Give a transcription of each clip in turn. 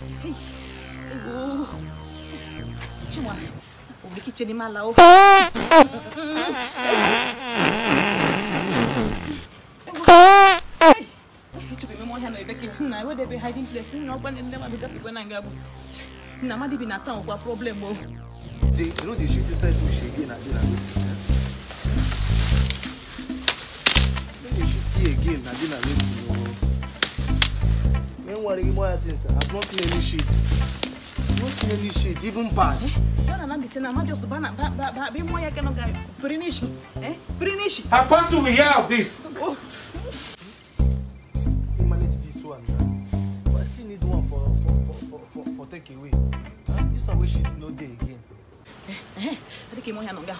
Oh. Chuma. Obi kitchen mala o. To be more hand Becky. I would be hiding place. No one in them when I go. Namadi be not a problem. They know the shit inside bush again and then they shoot here again and then meanwhile, since I've not seen any shit. I've not seen any shit, even bad. I'm just be more I cannot go. Brinish. How fast do we hear of this? You manage this one, but I still need one for takeaway. This one we shit no day again. I think more no go.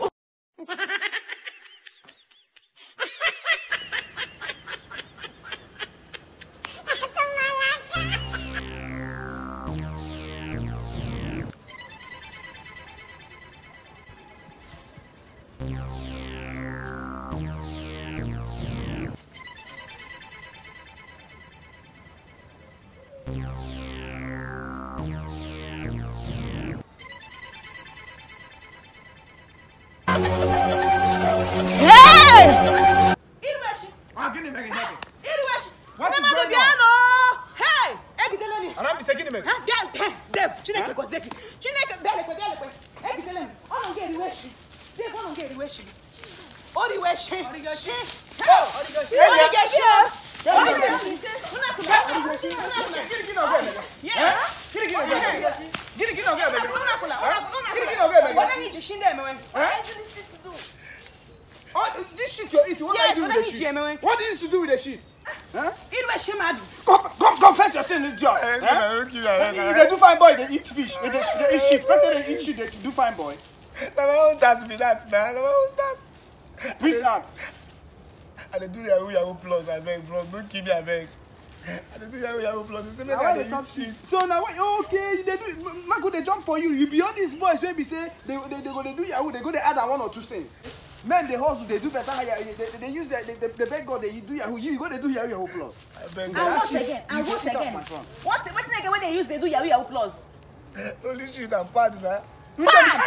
What do you to do with the shit? Huh? Confess your sin in the job. They do fine boy, they eat fish. They eat shit. First they eat shit, they do fine boy. My own task be that, man. My own task. Which act? And they do Yahoo Plus, I beg, bro. Don't keep me, I beg. And they do Yahoo Plus. They eat shit. So now, okay, they do. Marco, they jump for you. You be on this boys when we say they go to do Yahoo, they go to add 1 or 2 things. Men, they hustle, they do better. They use the beg God, they do Yahoo. You go to do Yahoo Plus. And what again? What again when they use they do Yahoo Plus? Only shit and party, man. Bad!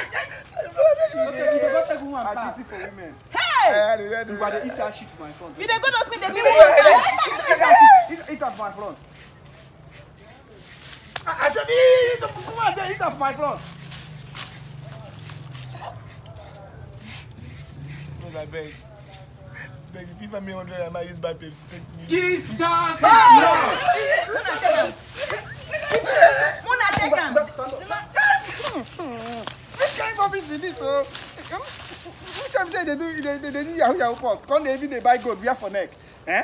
Activity for women. Hey! You got to eat that shit to my front. You don't go to me, they eat off my front. I said, eat off my front. I beg. If you give me 100, I might use my Pepsi. Jesus! Which kind of business is this? Which time say they do Yahoo Plus? Can't they even buy gold? We have for neck. Eh?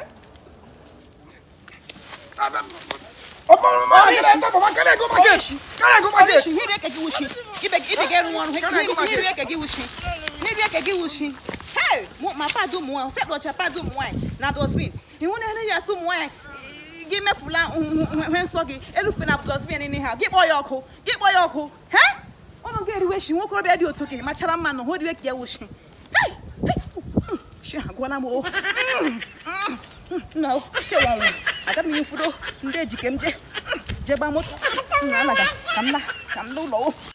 Hey, my father do more. Said what your father do more. Not those win. He won't hear some wine. Give me full when soggy. Elephant up those men anyhow. Get boy yoko. Get boy yoko. Huh? I don't get wishing. Won't go bed you took him. My child man, who do you get wishing? Hey, she go on more. No, I got me food. Dead, you came. Jabamot. Come low.